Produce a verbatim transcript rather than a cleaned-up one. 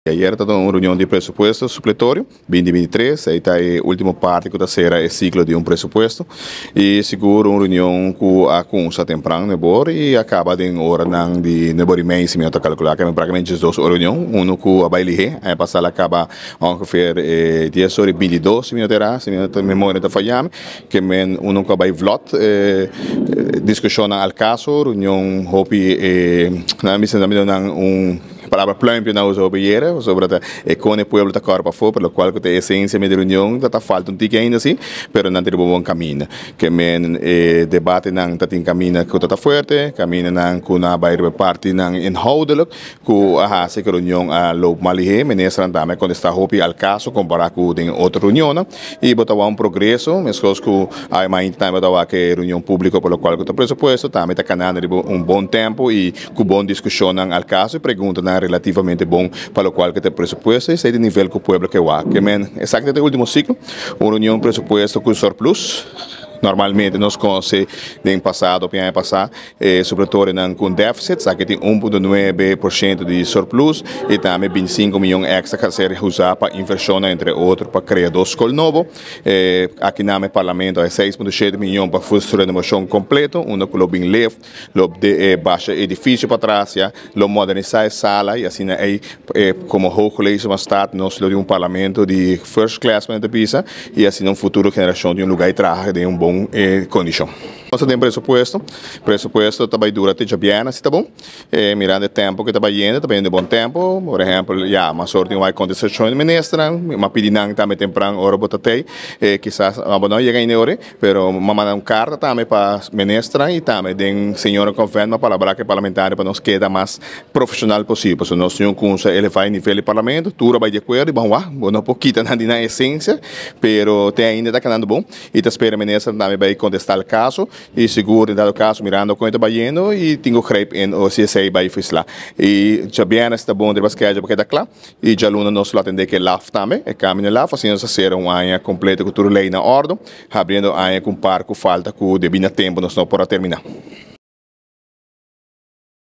Ayer está uma reunião de presupuesto supletório, vinte e vinte e três, aí está a última parte que será o ciclo de um presupuesto e seguro uma reunião com a consa temprano nebor e acaba de hora não de nebor e meia, se me calcular que é praticamente duas reuniões, um com a baile, aí passar acaba ongeveer eh, dez horas e vinte e dois, se me terá, se me memória está falhando, que men um com a baile vlot, eh, discussão al caso, reunião hopi, eh, na missa da minha um palavra plumpio na uso obiera sobre a con el pueblo está corpa fo por lo cual que a essência da reunião está falta um tique ainda assim pero não tem bom caminho que men eh, debate não está em caminho que está forte caminho não com na bairro parte não inhoudelijk com a se que reunião a loop malihe ministra andame quando está hopi al caso comparar com em outra reunião e botar um progresso mas coisas que há mais tempo botar que reunião pública por lo qual que está presupuesto também está canando um bom tempo e com bom discussão al caso e pergunta na relativamente bom para o qual que tem presupuesto e sei de nível que o povo que vai. Que men, exatamente o último ciclo, uma reunião presupuesto com surplus. Normalmente nós conhecemos no passado, no ano passado, eh, sobretudo com déficit, aqui tem um vírgula nove por cento de surplus e também vinte e cinco milhões extra que ser usados para inversão, entre outros, para criar dois escolas novas. Eh, aqui no parlamento é seis vírgula sete milhões para fazer renovação completa, um que bem leve, de eh, baixa edifício para trás, já, modernizar a sala e assim é eh, como o colégio mais tarde nós temos um parlamento de first class para a pisa e assim um futuro geração de um lugar de trabalho de um bom Eh, condição. Nós temos presupuesto, presupuesto também dura até bem, assim, tá bom? Eh, mirando o tempo que está indo, também de bom tempo, por exemplo, já, uma sorte vai acontecer de ministra, uma pedinang também temprano, hora botatei, eh, quizás, não não chega em hora, pero mandar uma carta também para a ministra e também den senhora convém uma palavra que parlamentar para nós queda mais profissional possível. Se nós temos um ele vai em nível de parlamento, tudo vai de acordo, e vamos lá, não pouquinho na essência, pero tem ainda está canando bom, e te espera a ministra também vai contestar o caso, e seguro, em dado caso, mirando como está indo, e tenho crepe em o C S A vai fazer lá. E já bem está bom de basquete, porque está claro, e já aluno nós lá atender que lá também, é caminho lá, fazendo ser um ano completo com tudo lei na ordem, abrindo ano com par com falta com de bem tempo, nós não podemos terminar.